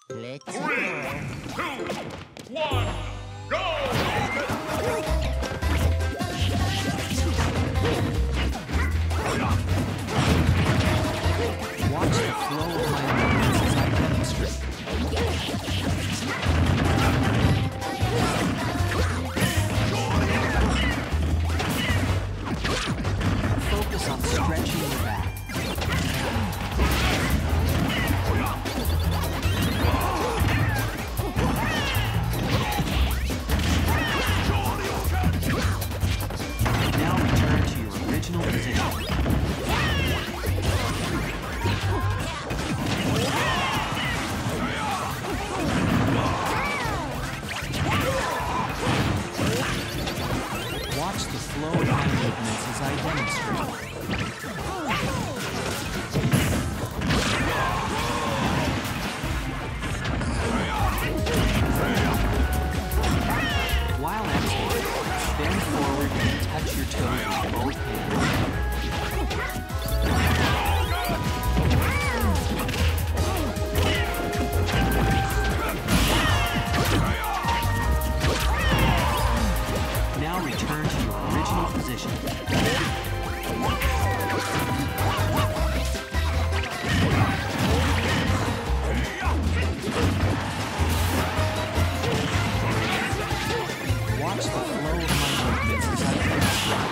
Let's go. 3, 2, 1, go! Watch the flow of my movements as I demonstrate. Focus on stretching your back. Now return to your original position. Watch the flow of my movements as I demonstrate. While exhaling, bend forward and touch your toes with both hands. Now return to your original position. Watch the flow of my movements as I demonstrate.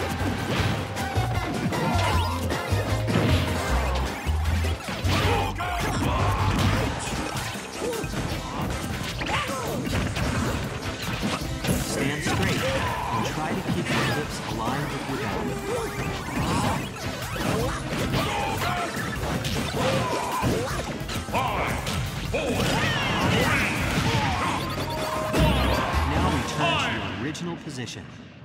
Stand straight and try to keep your hips aligned with your back. Now return to your original position.